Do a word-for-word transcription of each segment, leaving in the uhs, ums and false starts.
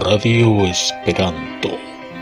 Radio Esperanto.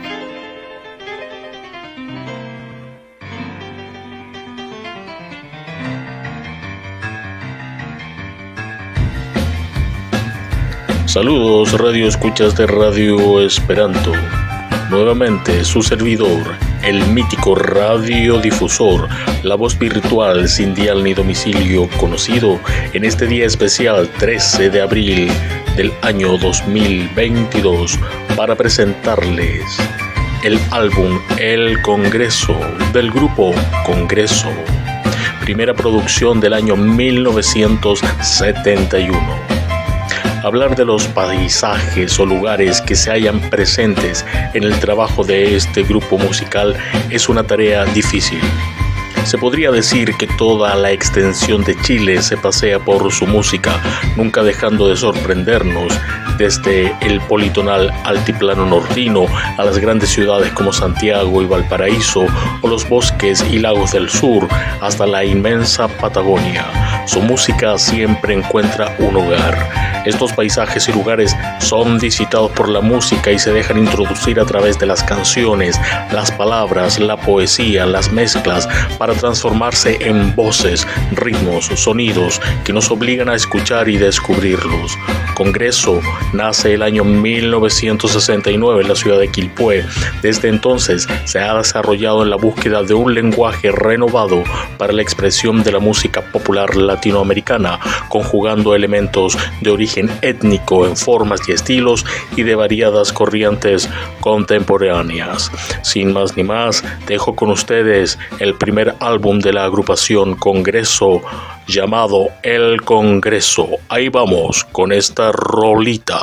Saludos, radio escuchas de Radio Esperanto. Nuevamente su servidor, el mítico radiodifusor, la voz virtual sin dial ni domicilio, conocido en este día especial trece de abril del año dos mil veintidós, para presentarles el álbum El Congreso del grupo Congreso, primera producción del año mil novecientos setenta y uno. Hablar de los paisajes o lugares que se hallan presentes en el trabajo de este grupo musical es una tarea difícil. Se podría decir que toda la extensión de Chile se pasea por su música, nunca dejando de sorprendernos, desde el politonal altiplano nortino a las grandes ciudades como Santiago y Valparaíso, o los bosques y lagos del sur, hasta la inmensa Patagonia. Su música siempre encuentra un hogar. Estos paisajes y lugares son visitados por la música y se dejan introducir a través de las canciones, las palabras, la poesía, las mezclas, para transformarse en voces, ritmos, sonidos que nos obligan a escuchar y descubrirlos. Congreso nace el año mil novecientos sesenta y nueve en la ciudad de Quilpué. Desde entonces se ha desarrollado en la búsqueda de un lenguaje renovado para la expresión de la música popular latinoamericana, conjugando elementos de origen étnico en formas y estilos y de variadas corrientes contemporáneas. Sin más ni más, dejo con ustedes el primer álbum de la agrupación Congreso, llamado El Congreso. Ahí vamos con esta rolita.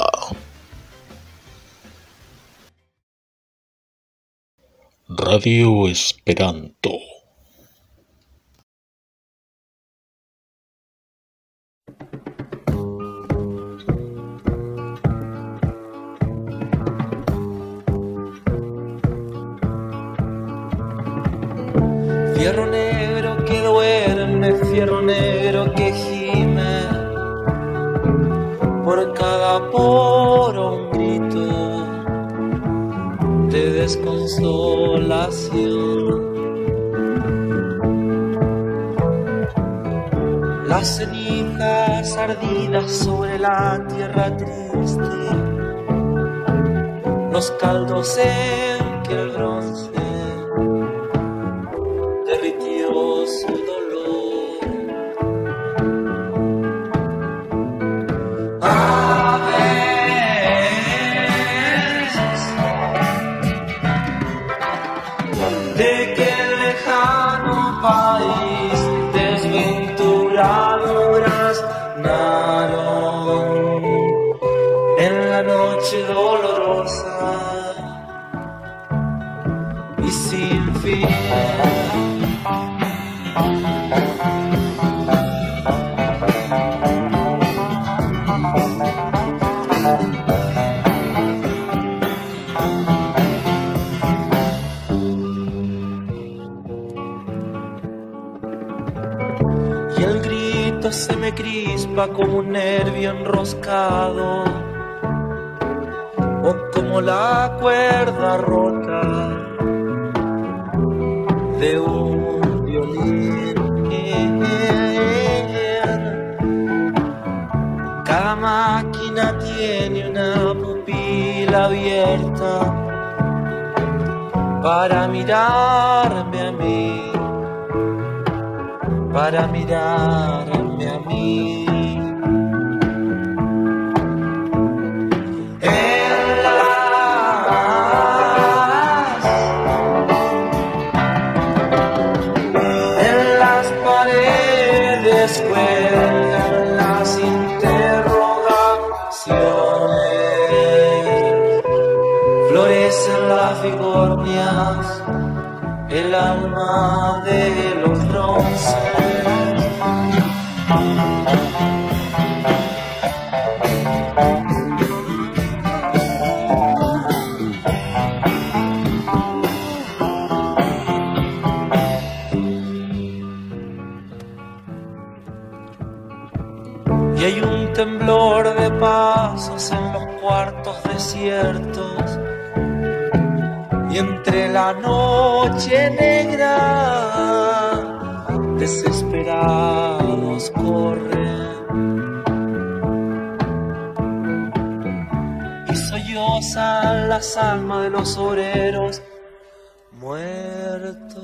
Radio Esperanto. Fierro negro que duerme, fierro negro que gime, por cada poro un grito de desconsolación. Las cenizas ardidas sobre la tierra triste, los caldos en que el bronce derritió su dolor. A veces, de qué lejano país desventuradoras naron en la noche dolorosa y sin fin. Y el grito se me crispa como un nervio enroscado, o como la cuerda rota de un violín. Cada máquina tiene una pupila abierta para mirarme a mí, para mirarme a mí. En las, en las paredes cuelgan las interrogaciones, florecen las figurnias, el alma de los bronces. Y hay un temblor de pasos en los cuartos desiertos y entre la noche negra desesperados corren y sollozan las almas de los obreros muertos.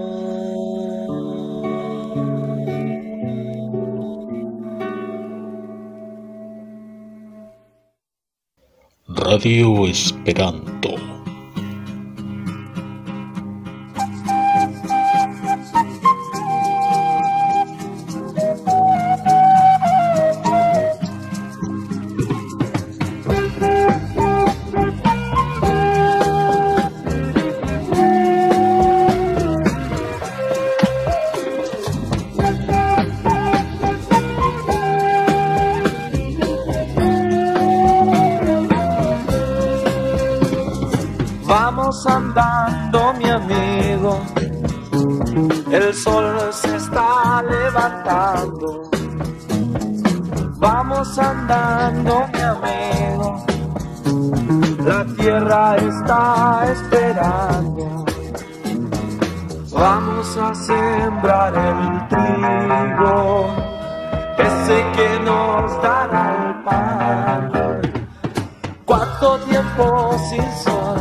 Radio Esperanto. Vamos andando, mi amigo, el sol se está levantando. Vamos andando, mi amigo, la tierra está esperando. Vamos a sembrar el trigo, ese que nos dará el pan. ¿Cuánto tiempo sin sol?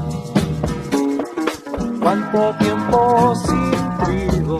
¿Cuánto tiempo sin trigo?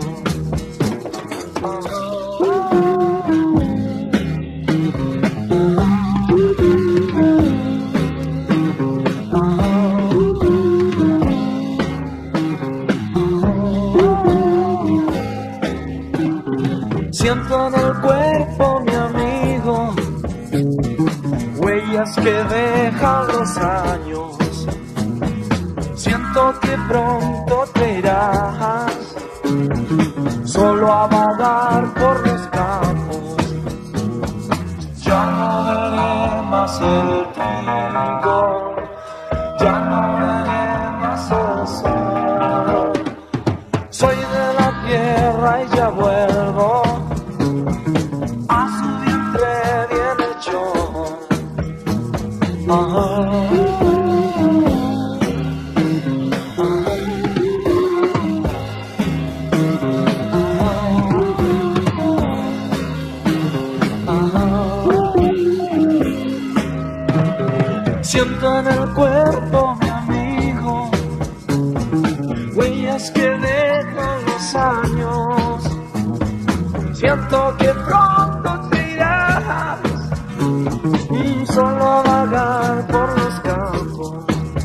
Siento en el cuerpo, mi amigo, huellas que dejan los años. Siento que pronto te irás solo a vagar por los campos. Ya no veré más el trigo, ya no veré más el sol. Soy de la tierra y ya vuelvo a su vientre bien hecho. Ajá. Siento en el cuerpo, mi amigo, huellas que dejan los años. Siento que pronto te irás y solo a vagar por los campos.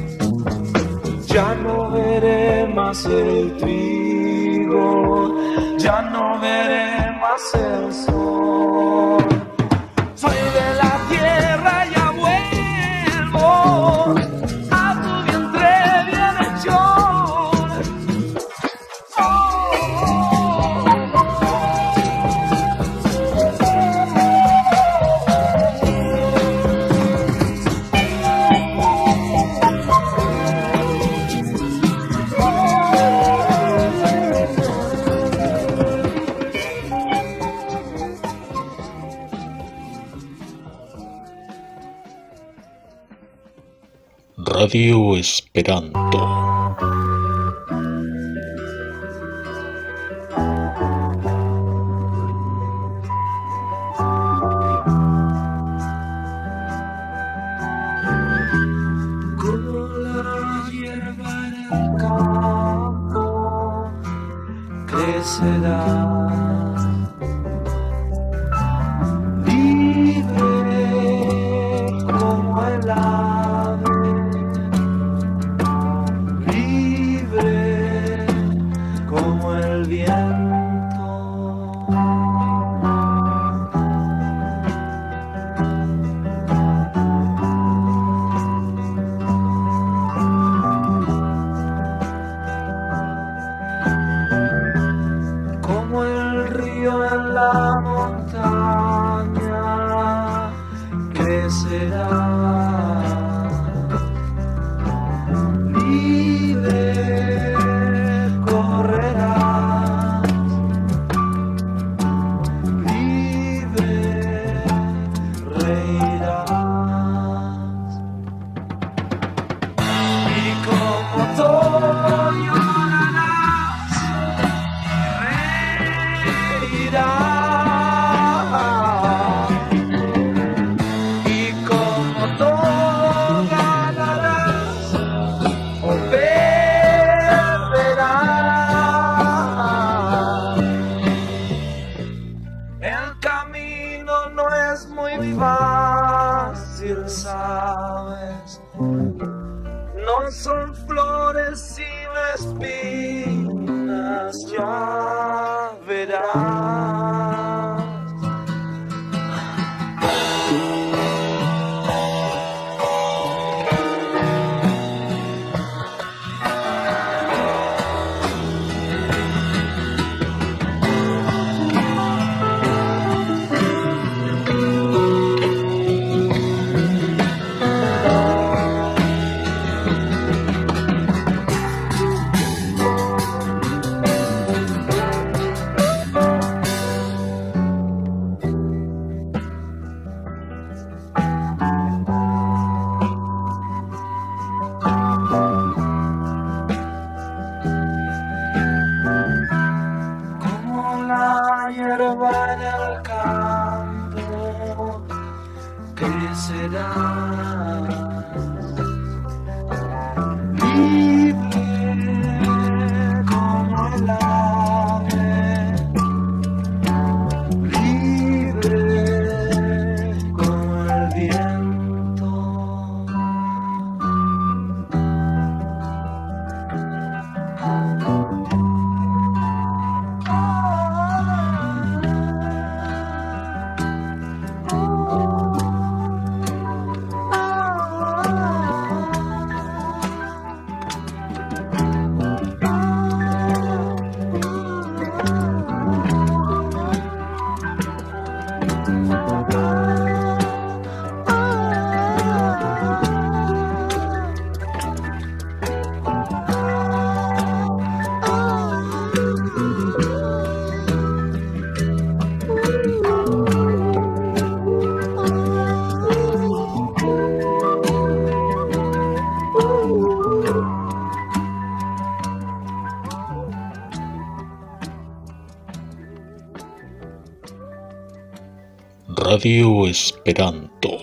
Ya no veré más el trigo, ya no veré más el sol. Soy de la tierra y a tu vientre bien hecho. Oh, Radio Esperanto. como la hierba en el campo crecerá, libre como el ave, libre como el viento. Como el otoño llorarás, reirás, y como todo ganarás o perderás. El camino no es muy fácil, sabes, no son flores sino espinas, ya verás. Hierba en el campo crecerá, libre como el ave, libre como el viento. Radio Esperanto.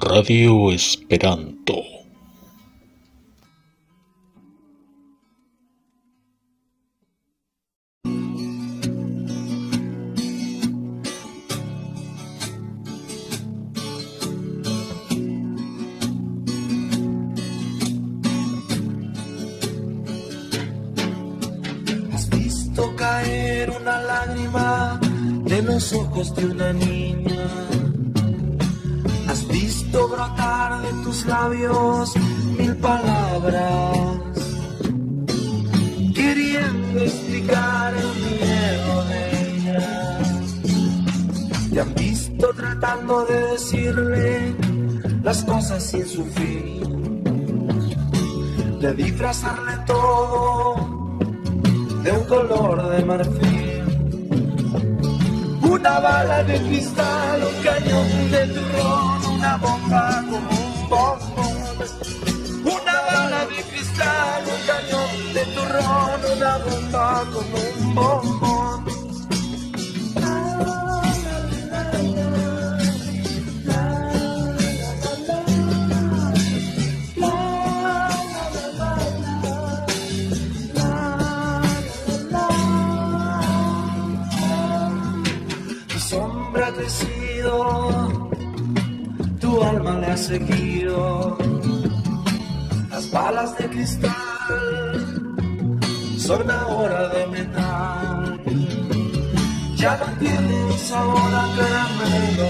Radio Esperanto. ¿Has visto caer una lágrima de los ojos de una niña? ¿Has visto brotar de tus labios mil palabras, queriendo explicar el miedo de ella? ¿Te han visto tratando de decirle las cosas sin su fin, de disfrazarle todo de un color de marfil? Una bala de cristal, un cañón de turrón, una bomba como un bombón. Una bala de cristal, un cañón de turrón, una bomba como un bombón. Ha crecido, tu alma le ha seguido. Las balas de cristal son ahora de metal. Ya no tienen sabor a caramelo.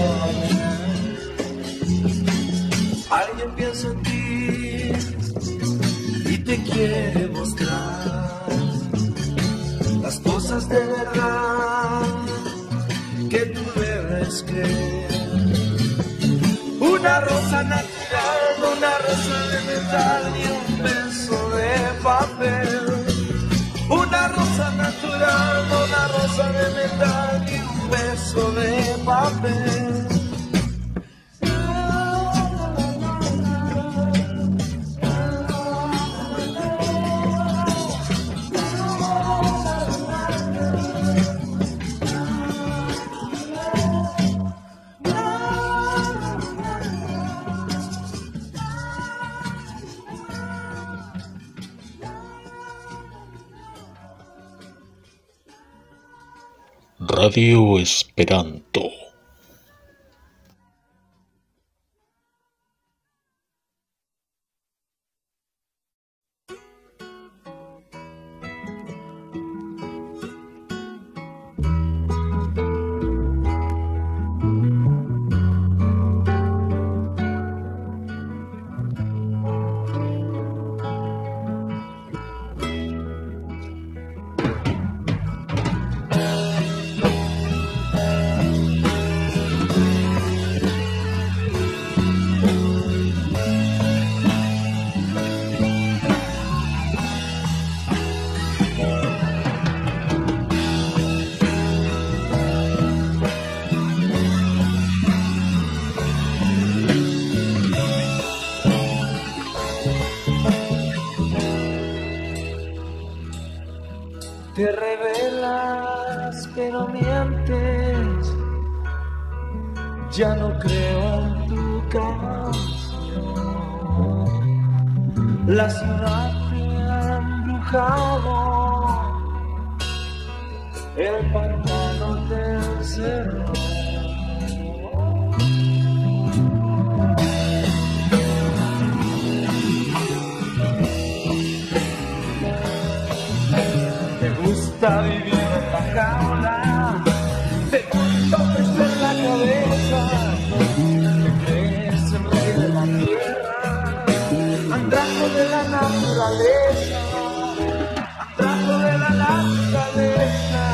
Alguien piensa en ti y te quiere mostrar las cosas de verdad que tú debes creer. Una rosa natural, una rosa de metal y un beso de papel. Una rosa natural, una rosa de metal y un beso de papel. Radio Esperanto. Te revelas pero mientes, ya no creo en tu canción. La ciudad te ha embrujado, el pantano te encerró. Gusta vivir en la jaula, te topes en la cabeza, te crees el rey de la tierra, andrajo de la naturaleza, andrajo de la naturaleza.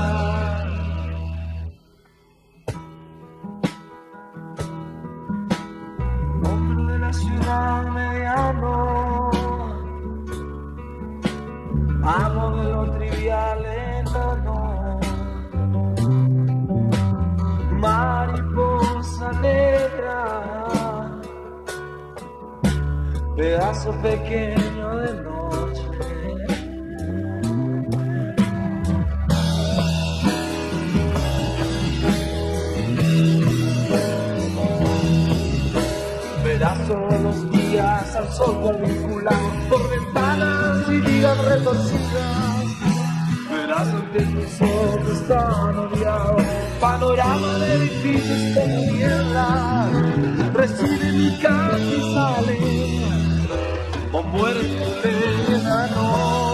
Hombre de la ciudad mediano, amo de lo trivial enano, mariposa negra, pedazo pequeño de noche. verás al sol cuadricular por ventanas y vigas retorcidas. Verás ante tus ojos tan odiados panorama de edificios como niebla. Recibe mi carta y sale o muere tu enano.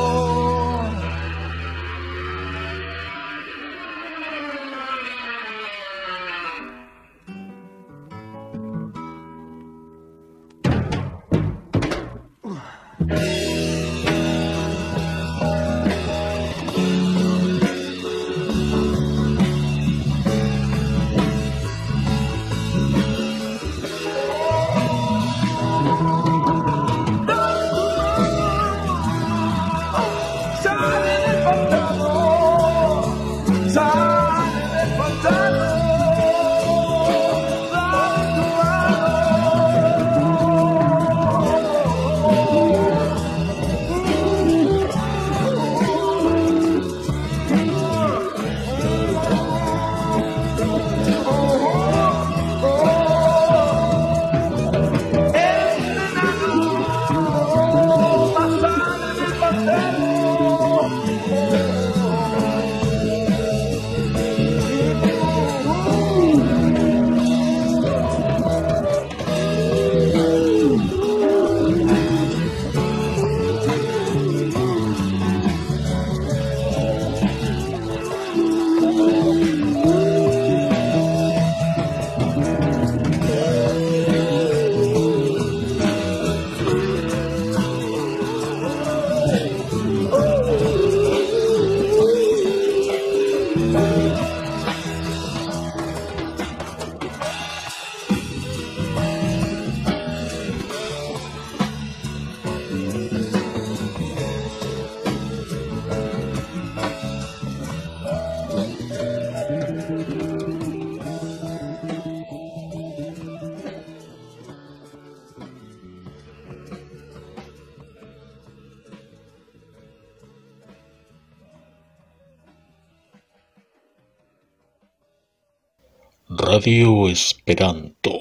Radio Esperanto.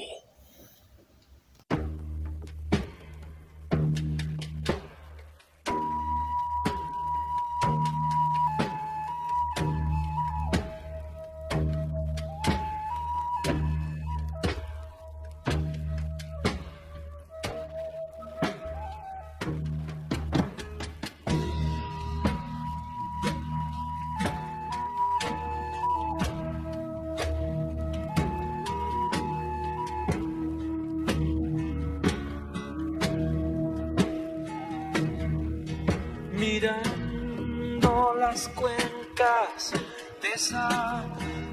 Mirando las cuencas de esa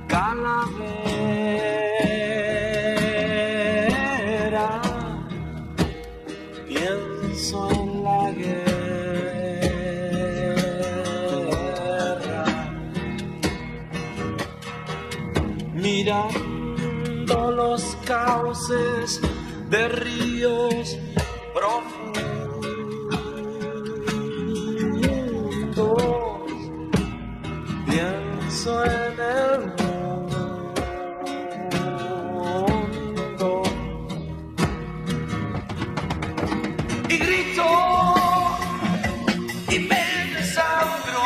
calavera, pienso en la guerra. Mirando los cauces de ríos profundos, pienso en el mundo y grito y me desangro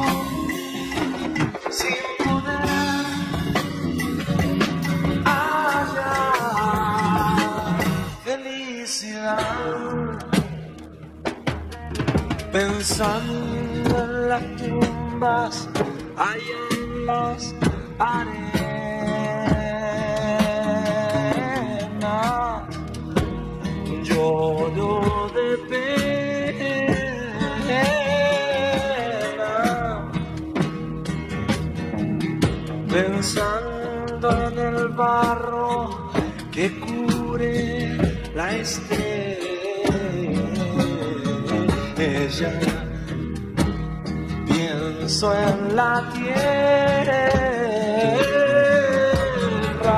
sin poder hallar felicidad, pensando en las tumbas allá en las arenas, lloro de pena, pensando en el barro que cubre la estrella. Pienso en la tierra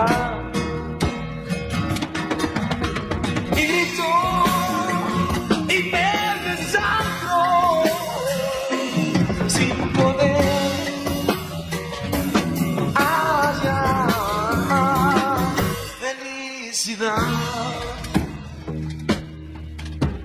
y grito y me desangro sin poder hallar felicidad,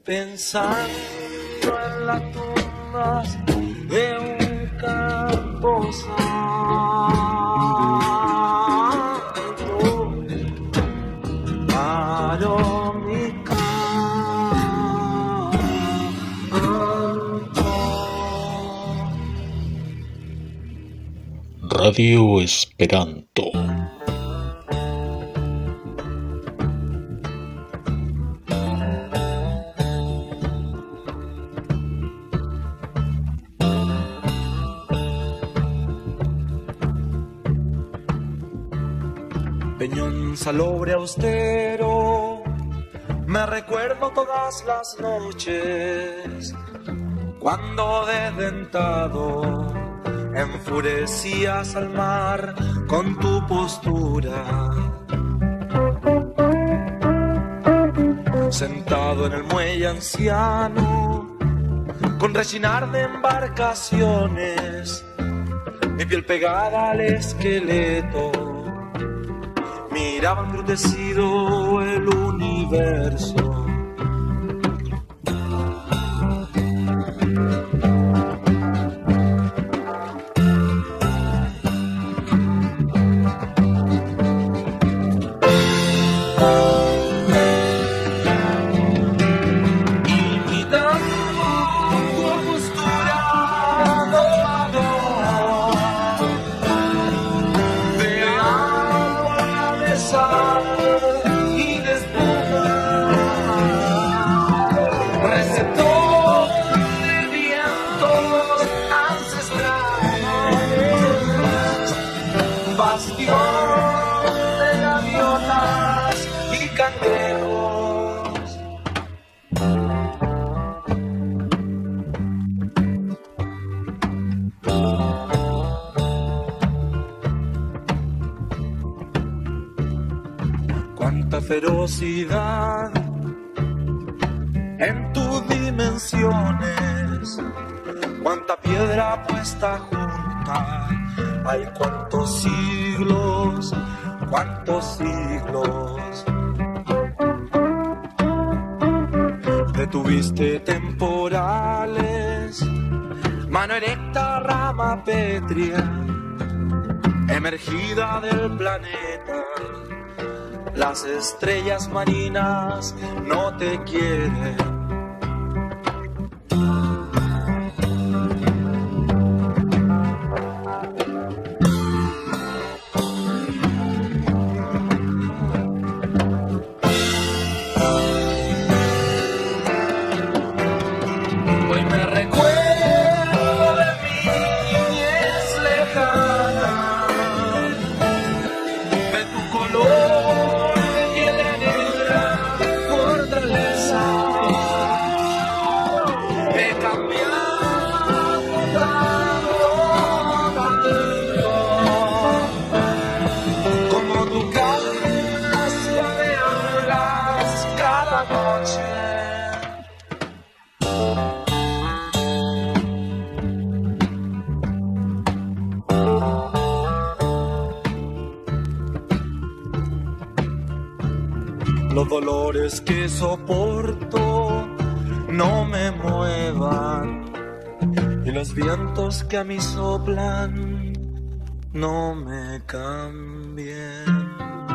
pensando en las tumbas de un camposanto. Paro mi canto. Radio Esperanto. Peñón salobre austero, me recuerdo todas las noches, cuando desdentado enfurecías al mar con tu postura. Sentado en el muelle anciano, con rechinar de embarcaciones, mi piel pegada al esqueleto, miraba embrutecido el universo. Cuánta ferocidad en tus dimensiones, cuánta piedra puesta junta, hay cuántos siglos, cuántos siglos. Detuviste temporales, mano erecta, rama pétrea, emergida del planeta. Las estrellas marinas no te quieren. Hoy me recuerdo de mi niñez lejana, de tu color de piel negra, fortaleza. He cambiado tanto, como tu casa de hablas cada noche. Los dolores que soporto no me muevan, y los vientos que a mí soplan no me cambien.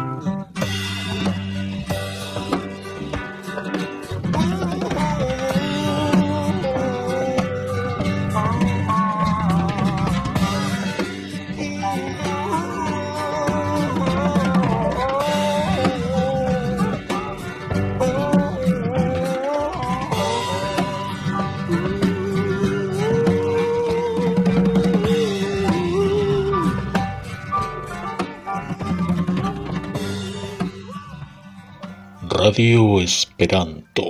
Radio Esperanto.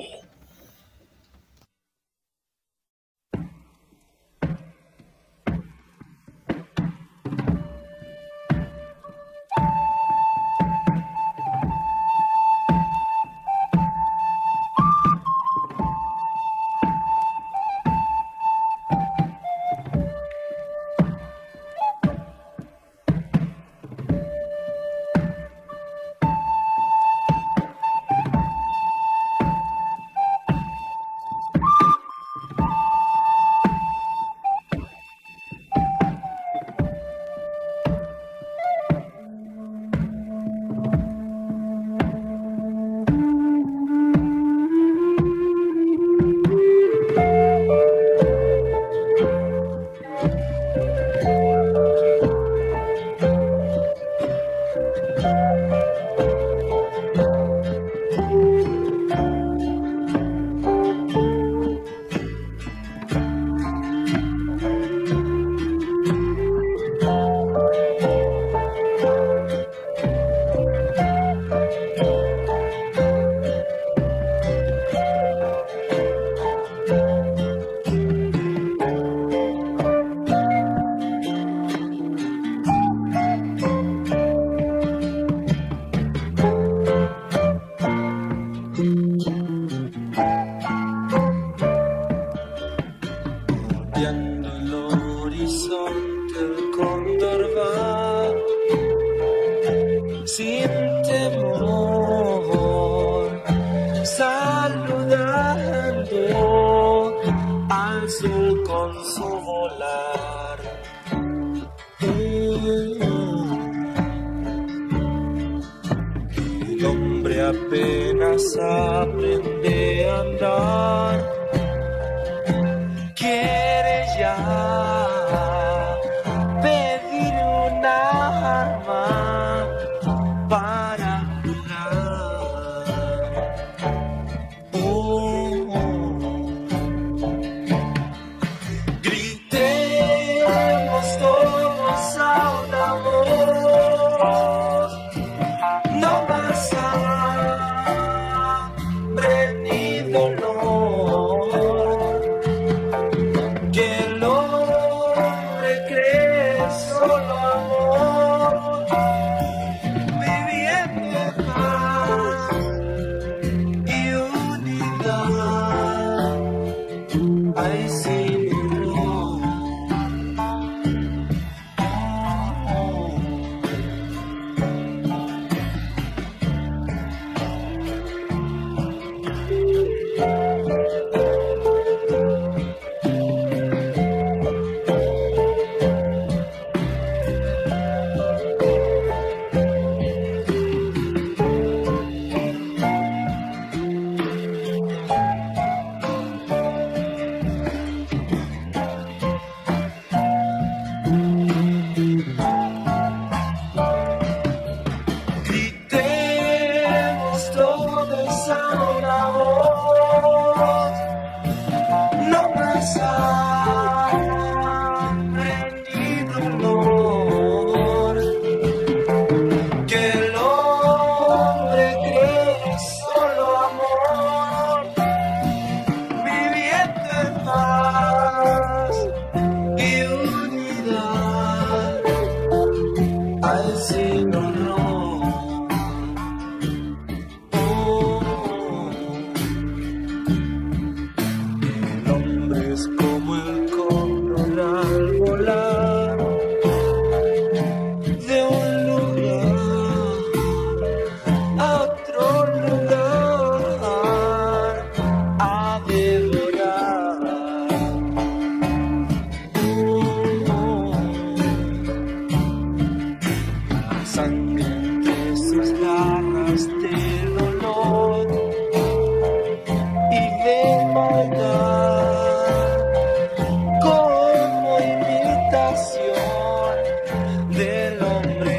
hombre apenas aprende a andar, quiere ya pedir una arma para jugar. Oh, oh. Gritemos todos a una voz, no más hambre ni dolor, que el hombre cree solo amor, viviendo en paz y unidad. Ay, Señor. Gritemos todos a una voz, no más hambre ni dolor, que el hombre cree solo amor, viviendo en paz y unidad. Ay, Señor. El hombre es como el cóndor al volar de un lugar a otro lugar a devorar. Sangre entre sus garras de dolor y de maldad, como imitación del hombre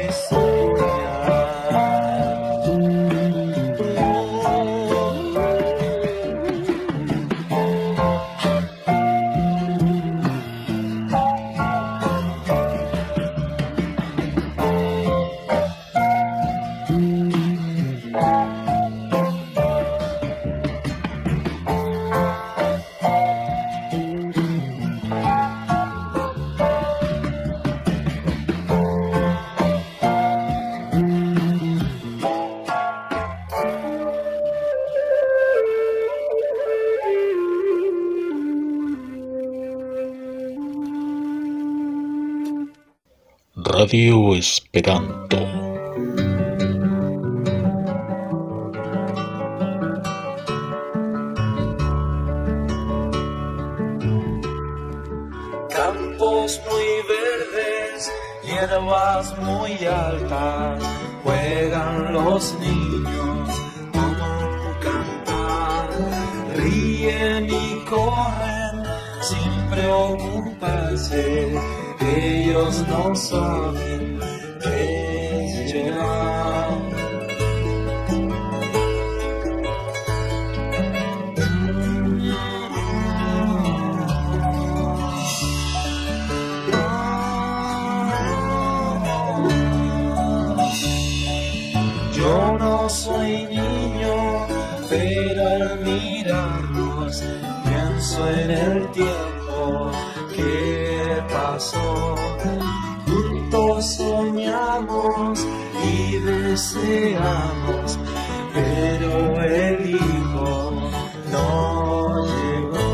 Radio Esperanto. Campos muy verdes, hierbas muy altas, juegan los niños como cantar, ríen y corren sin preocuparse, ellos no saben qué llegar. Yo no soy niño, pero al mirarlos pienso en el tiempo que pasó. Juntos soñamos y deseamos, pero el hijo no llegó.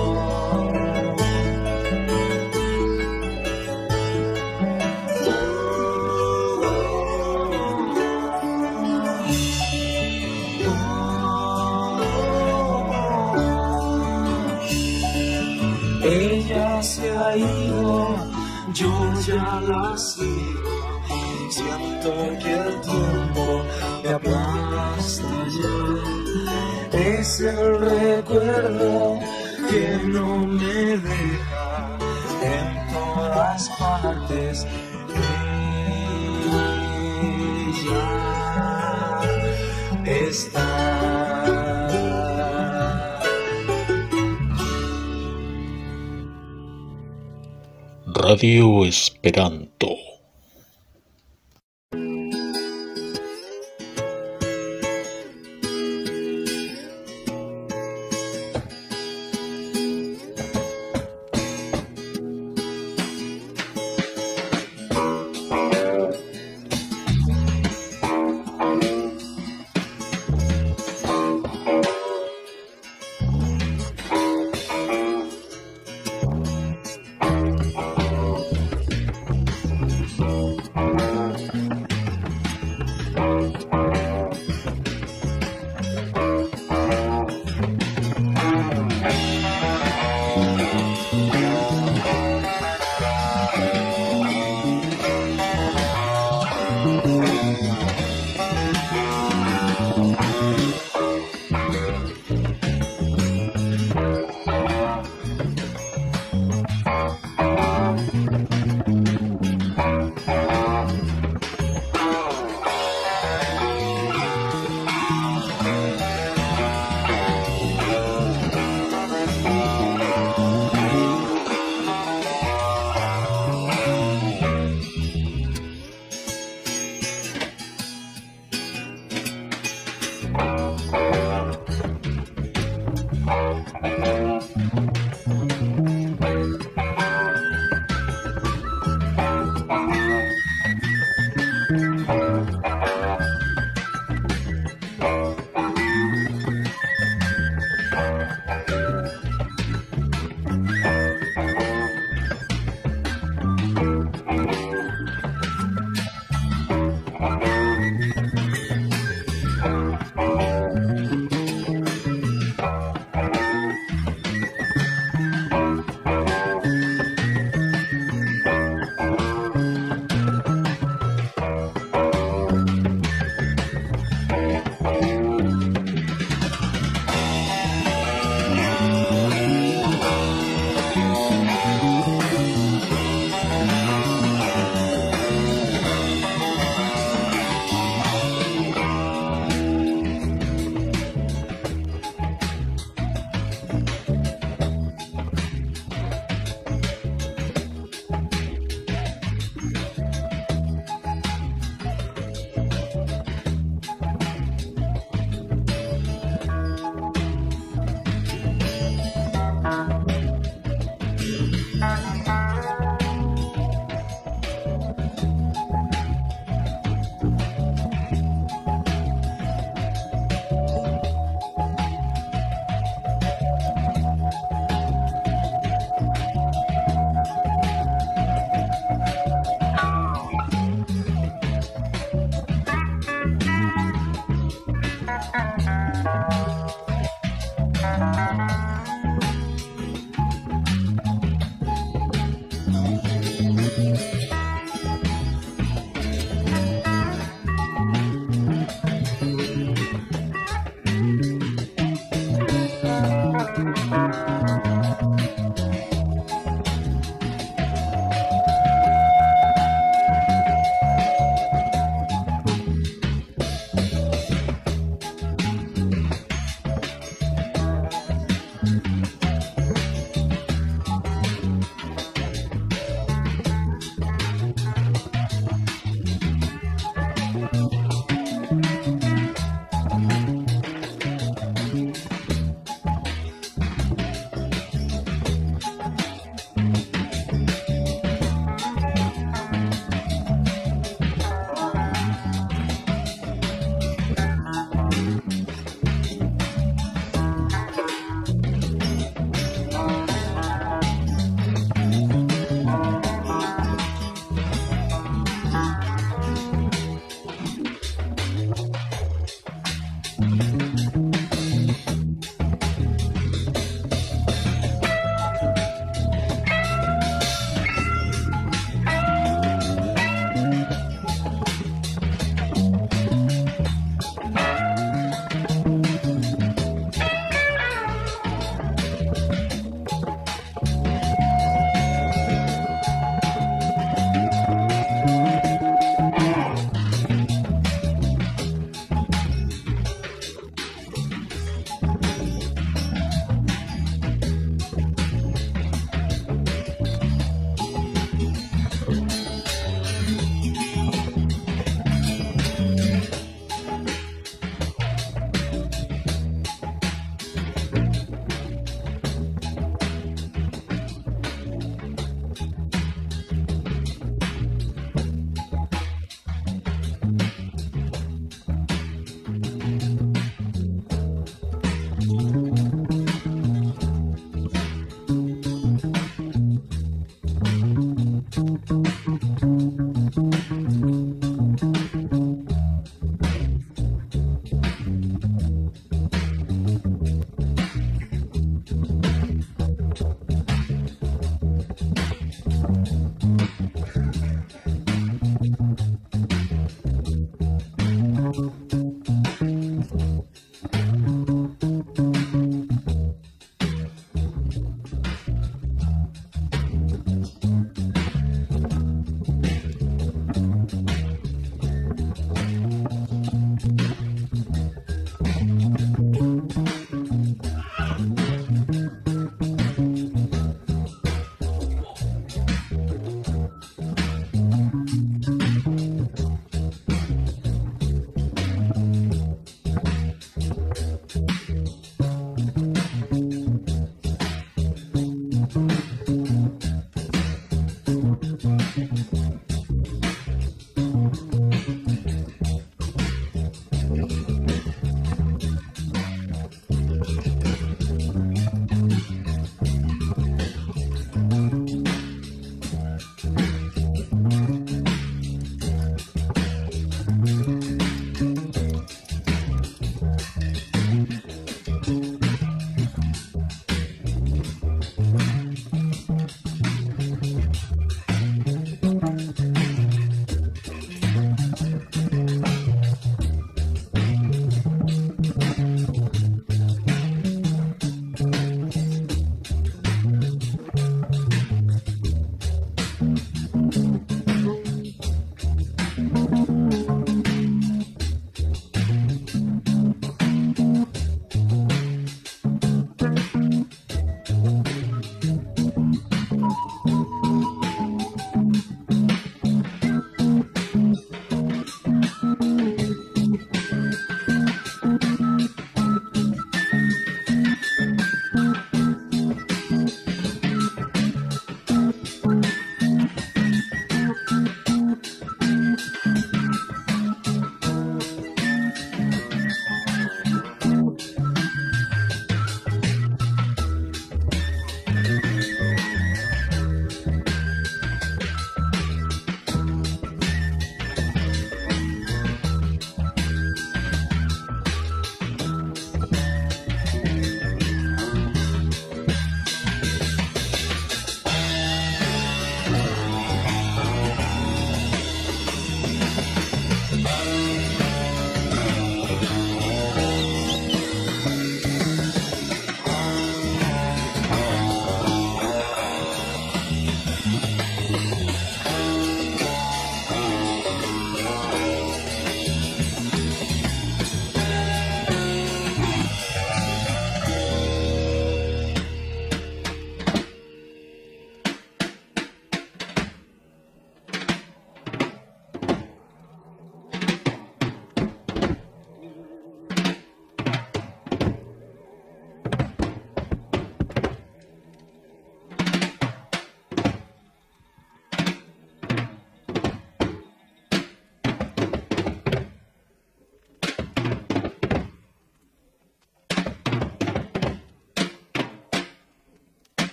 Ella se ha ido, yo ya la sigo, siento que el tiempo me aplasta ya. Es el recuerdo que no me deja en todas partes. Ella está. Radio Esperanto.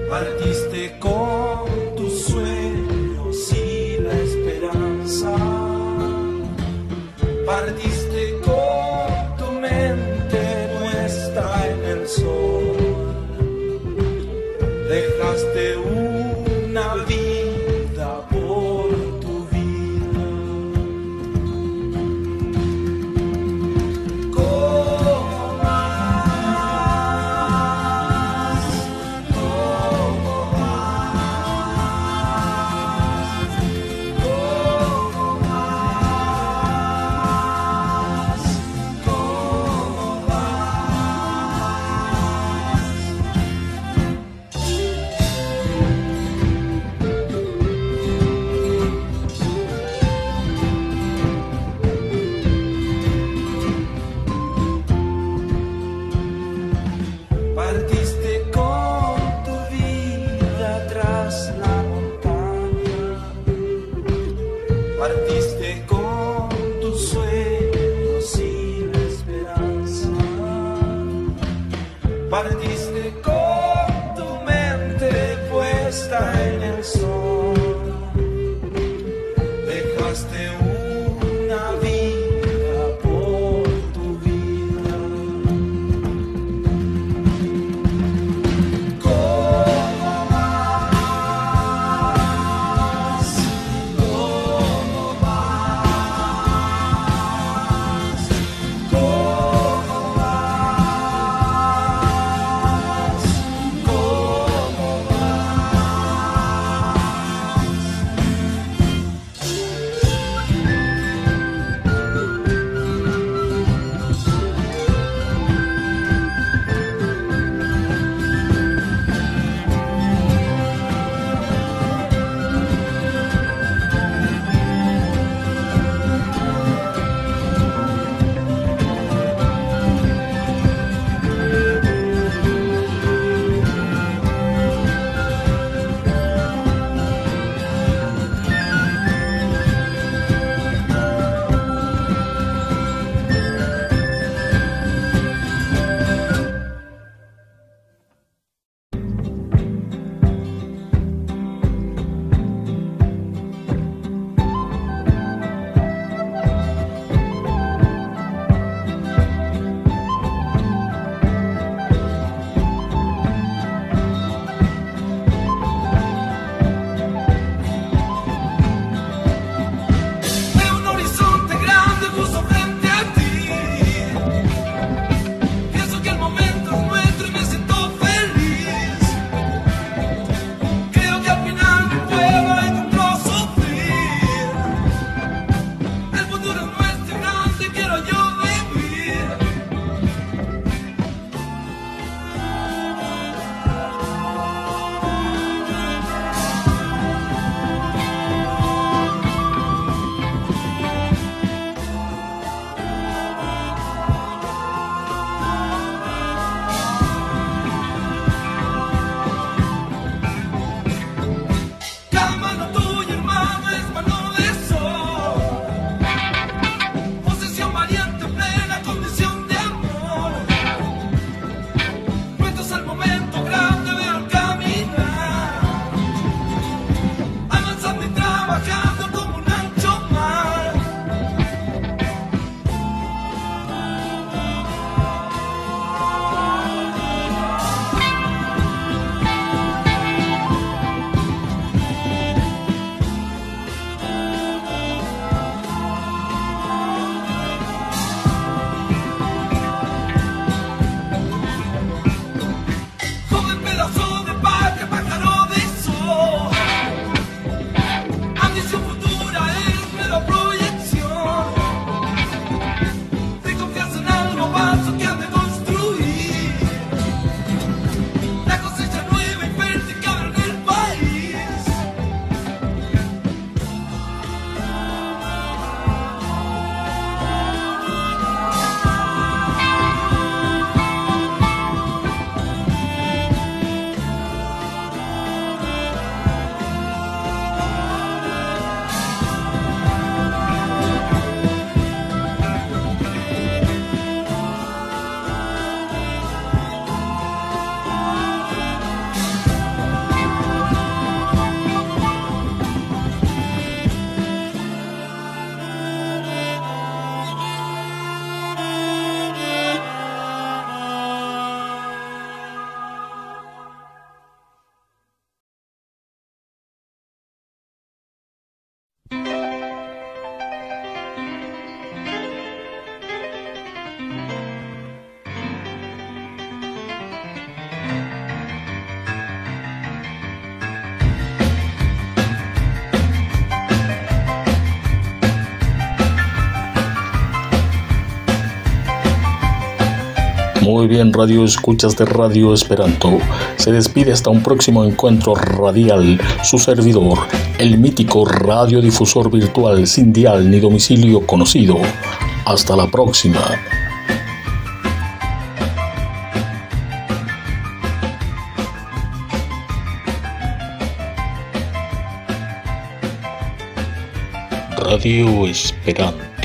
Partiste con tus sueños y la esperanza. Partiste con tu mente puesta en el sol. Dejaste una vida por tu vida. ¿Cómo vas? ¿Cómo vas? ¿Cómo vas? ¿Cómo vas? Muy bien, radio escuchas de Radio Esperanto. Se despide hasta un próximo encuentro radial. Su servidor, el mítico radiodifusor virtual sin dial ni domicilio conocido. Hasta la próxima. Radio Esperanto.